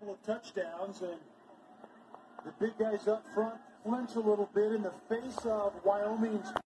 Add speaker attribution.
Speaker 1: couple of touchdowns, and the big guys up front flinch a little bit in the face of Wyoming's